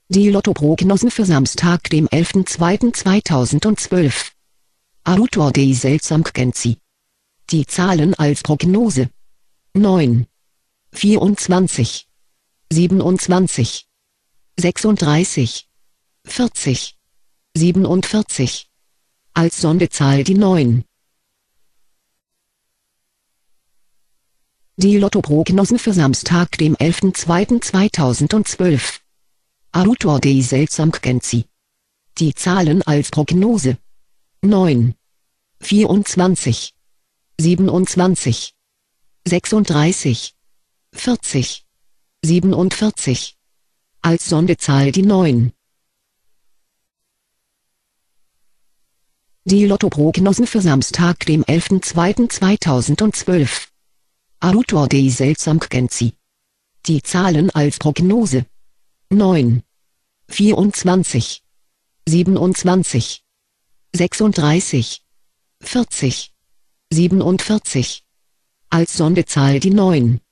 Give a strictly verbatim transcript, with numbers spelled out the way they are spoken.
Die Lottoprognosen für Samstag, dem elften zweiten zweitausendzwölf. Autor dei Seltsamkenzi. Die Zahlen als Prognose: neun, vierundzwanzig, siebenundzwanzig, sechsunddreißig, vierzig, siebenundvierzig. Als Sonderzahl die neun. Die Lottoprognosen für Samstag, dem elften zweiten zweitausendzwölf. Autor dei Seltsamkenzi. Die Zahlen als Prognose: neun, vierundzwanzig, siebenundzwanzig, sechsunddreißig, vierzig, siebenundvierzig. Als Sonderzahl die neun. Die Lottoprognosen für Samstag, dem elften zweiten zweitausendzwölf. Autor dei Seltsamkenzi. Die Zahlen als Prognose: neun, vierundzwanzig, siebenundzwanzig, sechsunddreißig, vierzig, siebenundvierzig. Als Sonderzahl die neun.